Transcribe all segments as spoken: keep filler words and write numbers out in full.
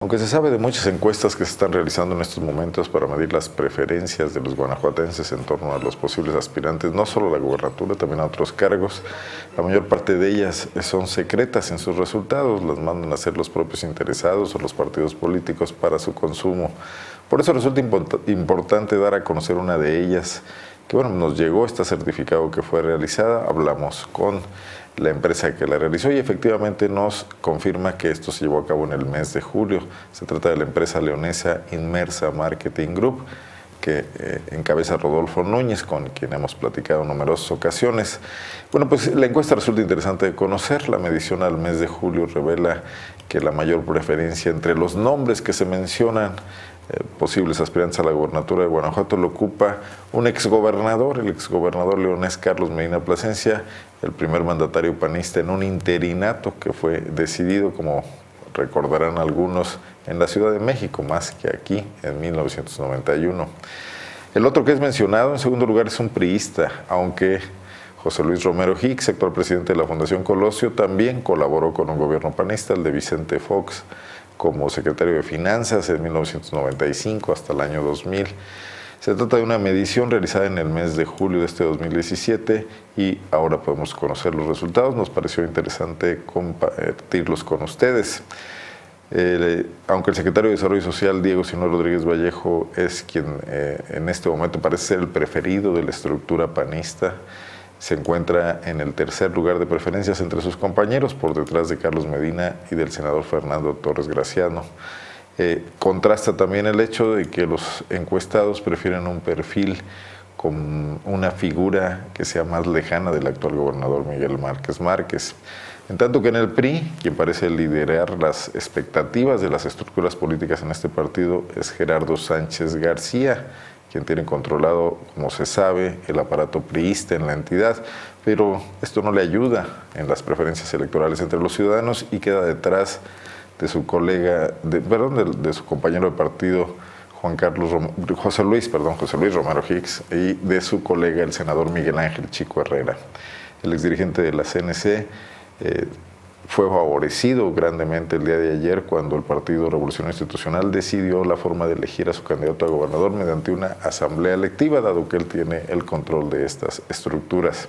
Aunque se sabe de muchas encuestas que se están realizando en estos momentos para medir las preferencias de los guanajuatenses en torno a los posibles aspirantes, no solo a la gobernatura, también a otros cargos, la mayor parte de ellas son secretas en sus resultados, las mandan a hacer los propios interesados o los partidos políticos para su consumo. Por eso resulta importante dar a conocer una de ellas, que bueno, nos llegó, está certificado que fue realizada, hablamos con la empresa que la realizó y efectivamente nos confirma que esto se llevó a cabo en el mes de julio. Se trata de la empresa leonesa Inmersa Marketing Group, que eh, encabeza Rodolfo Núñez, con quien hemos platicado en numerosas ocasiones. Bueno, pues la encuesta resulta interesante de conocer. La medición al mes de julio revela que la mayor preferencia entre los nombres que se mencionan Eh, posibles aspirantes a la gobernatura de Guanajuato lo ocupa un exgobernador, el exgobernador leonés Carlos Medina Plasencia, el primer mandatario panista en un interinato que fue decidido, como recordarán algunos, en la Ciudad de México, más que aquí, en mil novecientos noventa y uno. El otro que es mencionado, en segundo lugar, es un priista, aunque José Luis Romero Hicks, actual presidente de la Fundación Colosio, también colaboró con un gobierno panista, el de Vicente Fox, como secretario de Finanzas en mil novecientos noventa y cinco hasta el año dos mil. Se trata de una medición realizada en el mes de julio de este dos mil diecisiete y ahora podemos conocer los resultados. Nos pareció interesante compartirlos con ustedes. Eh, aunque el secretario de Desarrollo Social, Diego Sinúa Rodríguez Vallejo, es quien eh, en este momento parece ser el preferido de la estructura panista, se encuentra en el tercer lugar de preferencias entre sus compañeros, por detrás de Carlos Medina y del senador Fernando Torres Graciano. Eh, contrasta también el hecho de que los encuestados prefieren un perfil con una figura que sea más lejana del actual gobernador Miguel Márquez Márquez. En tanto que en el P R I, quien parece liderar las expectativas de las estructuras políticas en este partido es Gerardo Sánchez García, quien tiene controlado, como se sabe, el aparato priista en la entidad, pero esto no le ayuda en las preferencias electorales entre los ciudadanos y queda detrás de su colega, de, perdón, de, de su compañero de partido, Juan Carlos Rom, José Luis, perdón, José Luis Romero Hicks, y de su colega, el senador Miguel Ángel Chico Herrera. El exdirigente de la C N C eh, fue favorecido grandemente el día de ayer cuando el Partido Revolucionario Institucional decidió la forma de elegir a su candidato a gobernador mediante una asamblea electiva, dado que él tiene el control de estas estructuras.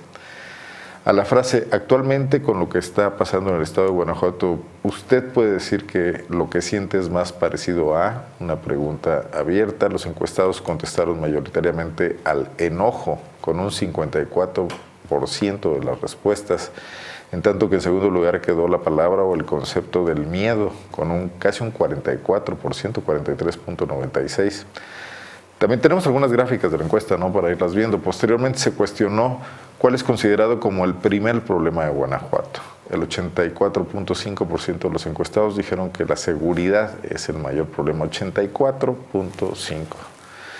A la frase, actualmente con lo que está pasando en el estado de Guanajuato, ¿usted puede decir que lo que siente es más parecido a? Una pregunta abierta. Los encuestados contestaron mayoritariamente al enojo, con un cincuenta y cuatro por ciento de las respuestas, en tanto que en segundo lugar quedó la palabra o el concepto del miedo, con un casi un cuarenta y cuatro por ciento, cuarenta y tres punto noventa y seis por ciento. También tenemos algunas gráficas de la encuesta, ¿no?, para irlas viendo. Posteriormente se cuestionó cuál es considerado como el primer problema de Guanajuato. El ochenta y cuatro punto cinco por ciento de los encuestados dijeron que la seguridad es el mayor problema, ochenta y cuatro punto cinco por ciento.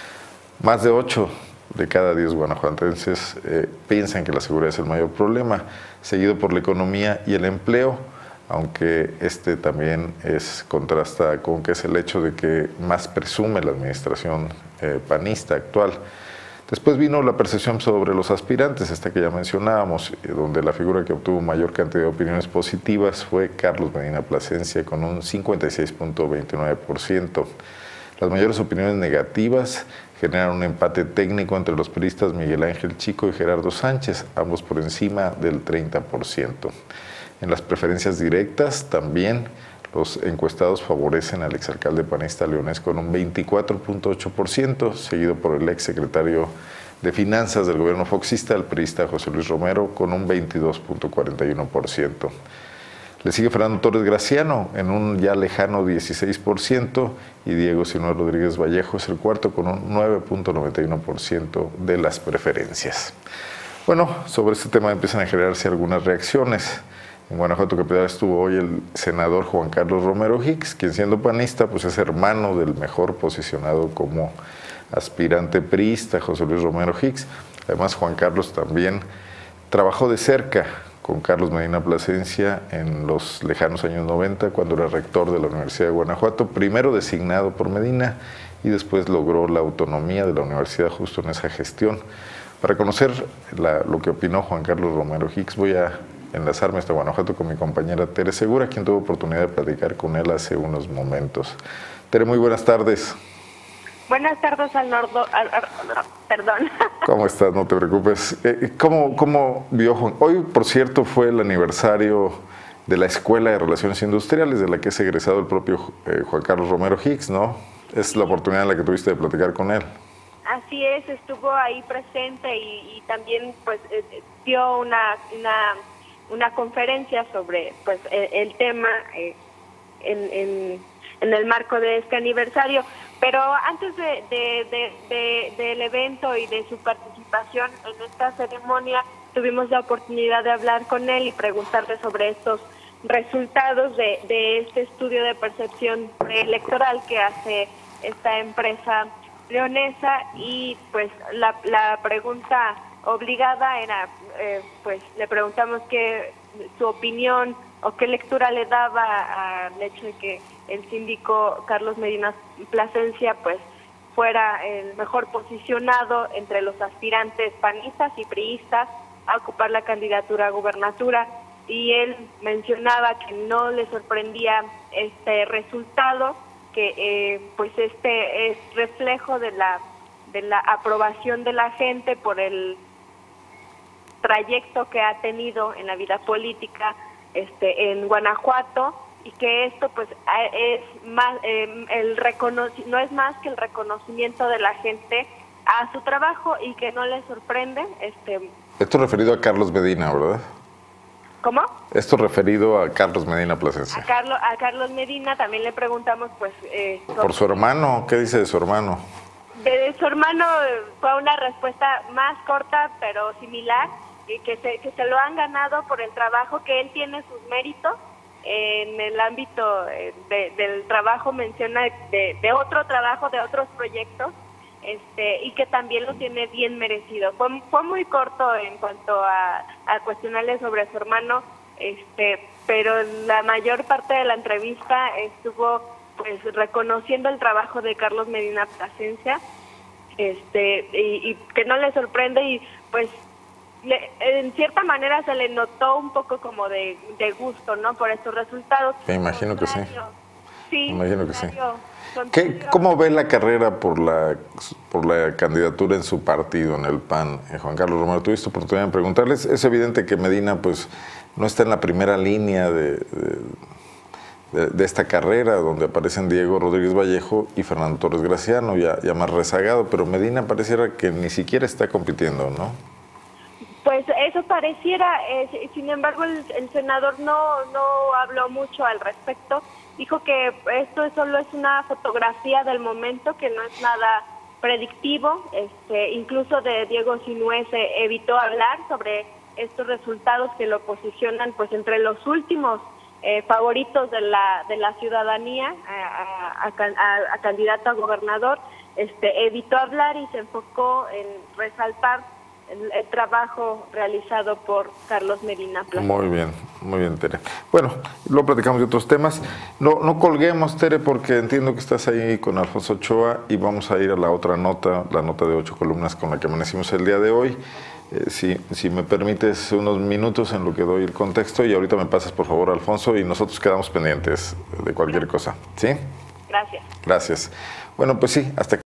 Más de ocho de cada diez guanajuatenses eh, piensan que la seguridad es el mayor problema, seguido por la economía y el empleo, aunque este también es contrasta con que es el hecho de que más presume la administración eh, panista actual. Después vino la percepción sobre los aspirantes, esta que ya mencionábamos, donde la figura que obtuvo mayor cantidad de opiniones positivas fue Carlos Medina Plasencia, con un cincuenta y seis punto veintinueve por ciento. Las mayores opiniones negativas generan un empate técnico entre los priistas Miguel Ángel Chico y Gerardo Sánchez, ambos por encima del treinta por ciento. En las preferencias directas también los encuestados favorecen al exalcalde panista leonés con un veinticuatro punto ocho por ciento, seguido por el exsecretario de Finanzas del gobierno foxista, el priista José Luis Romero, con un veintidós punto cuarenta y uno por ciento. Le sigue Fernando Torres Graciano en un ya lejano dieciséis por ciento y Diego Sinúa Rodríguez Vallejo es el cuarto con un nueve punto noventa y uno por ciento de las preferencias. Bueno, sobre este tema empiezan a generarse algunas reacciones. En Guanajuato capital estuvo hoy el senador Juan Carlos Romero Hicks, quien siendo panista pues es hermano del mejor posicionado como aspirante priista, José Luis Romero Hicks. Además, Juan Carlos también trabajó de cerca con Carlos Medina Plasencia en los lejanos años noventa, cuando era rector de la Universidad de Guanajuato, primero designado por Medina y después logró la autonomía de la universidad justo en esa gestión. Para conocer la, lo que opinó Juan Carlos Romero Hicks, voy a enlazarme hasta Guanajuato con mi compañera Tere Segura, quien tuvo oportunidad de platicar con él hace unos momentos. Tere, muy buenas tardes. Buenas tardes, al nordo, al, al, perdón. ¿Cómo estás? No te preocupes. Eh, ¿Cómo, cómo vio Juan? Hoy, por cierto, fue el aniversario de la Escuela de Relaciones Industriales, de la que es egresado el propio eh, Juan Carlos Romero Hicks, ¿no? Es la oportunidad en la que tuviste de platicar con él. Así es, estuvo ahí presente y, y también pues eh, dio una, una, una conferencia sobre pues el, el tema eh, en, en, en el marco de este aniversario. Pero antes de, de, de, de, del evento y de su participación en esta ceremonia, tuvimos la oportunidad de hablar con él y preguntarle sobre estos resultados de, de este estudio de percepción electoral que hace esta empresa leonesa. Y pues la, la pregunta obligada era, eh, pues le preguntamos qué su opinión o qué lectura le daba al hecho de que el síndico Carlos Medina Plasencia pues fuera el mejor posicionado entre los aspirantes panistas y priistas a ocupar la candidatura a gubernatura, y él mencionaba que no le sorprendía este resultado, que eh, pues este es reflejo de la de la aprobación de la gente por el trayecto que ha tenido en la vida política este en Guanajuato, y que esto pues es más eh, el reconoci no es más que el reconocimiento de la gente a su trabajo y que no le sorprende. este Esto referido a Carlos Medina, ¿verdad? ¿Cómo? Esto referido a Carlos Medina Plasencia. A Carlos, a Carlos Medina también le preguntamos pues eh, por su hermano, ¿qué dice de su hermano? De, de su hermano fue una respuesta más corta pero similar, y que se, que se lo han ganado por el trabajo, que él tiene sus méritos en el ámbito de, del trabajo, menciona de, de otro trabajo, de otros proyectos, este y que también lo tiene bien merecido. Fue, fue muy corto en cuanto a, a cuestionarle sobre su hermano, este pero la mayor parte de la entrevista estuvo pues reconociendo el trabajo de Carlos Medina Plasencia, este y, y que no le sorprende, y pues Le, en cierta manera se le notó un poco como de, de gusto, ¿no? Por estos resultados. Me imagino que sí. Sí. Me imagino que sí. ¿Qué, ¿Cómo ve la carrera por la por la candidatura en su partido, en el P A N? Eh, Juan Carlos Romero, tuviste oportunidad de preguntarles. Es evidente que Medina pues no está en la primera línea de, de, de, de esta carrera, donde aparecen Diego Rodríguez Vallejo y Fernando Torres Graciano, ya, ya más rezagado, pero Medina pareciera que ni siquiera está compitiendo, ¿no? Pues eso pareciera, eh, sin embargo el, el senador no, no habló mucho al respecto. Dijo que esto solo es una fotografía del momento, que no es nada predictivo. Este, incluso de Diego Sinué se evitó hablar sobre estos resultados que lo posicionan pues entre los últimos eh, favoritos de la de la ciudadanía a, a, a, a candidato a gobernador. Este, evitó hablar y se enfocó en resaltar El, el trabajo realizado por Carlos Medina Plasencia. Muy bien, muy bien, Tere. Bueno, luego platicamos de otros temas. No, no colguemos, Tere, porque entiendo que estás ahí con Alfonso Ochoa y vamos a ir a la otra nota, la nota de ocho columnas con la que amanecimos el día de hoy. Eh, si, si me permites unos minutos en lo que doy el contexto, y ahorita me pasas por favor, Alfonso, y nosotros quedamos pendientes de cualquier cosa. ¿Sí? Gracias. Gracias. Bueno, pues sí, hasta aquí.